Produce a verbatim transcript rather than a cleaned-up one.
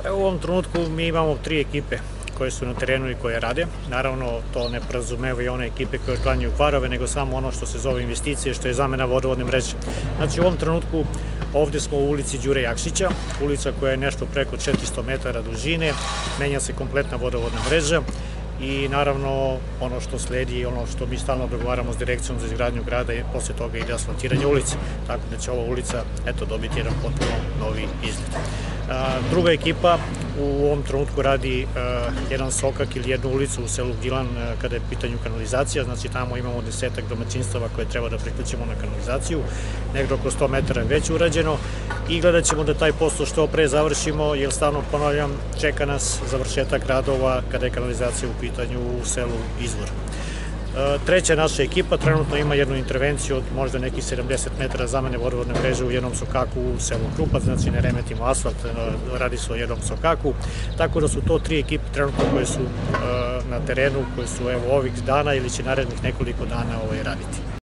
U ovom trenutku mi imamo tri ekipe koje su na terenu i koje rade. Naravno, to ne podrazumeva i one ekipe koje otklanjaju kvarove, nego samo ono što se zove investicije, što je zamena vodovodne mreže. Znači, u ovom trenutku ovde smo u ulici Đure Jakšića, ulica koja je nešto preko četiristo metara dužine, menja se kompletna vodovodna mreža i naravno ono što sledi i ono što mi stalno dogovaramo s direkcijom za izgradnju grada je posle toga ide asfaltiranje ulice, tako da će ova ulica eto dobiti jedan potpuno novi izgled. Druga ekipa u ovom trenutku radi jedan sokak ili jednu ulicu u selu Gilan kada je pitanju kanalizacija, znači tamo imamo desetak domaćinstava koje treba da priključimo na kanalizaciju, negde oko sto metara je već urađeno i gledat ćemo da taj posao što pre završimo, jer stalno ponavljam, čeka nas završetak radova kada je kanalizacija u pitanju u selu Izvor. Treća naša ekipa trenutno ima jednu intervenciju od možda nekih sedamdeset metara zamene vodovodne mreže u jednom sokaku u selu Krupac, znači ne remetimo asfalt, radi se o jednom sokaku, tako da su to tri ekipe trenutno koje su na terenu, koje su evo ovih dana ili će narednih nekoliko dana raditi.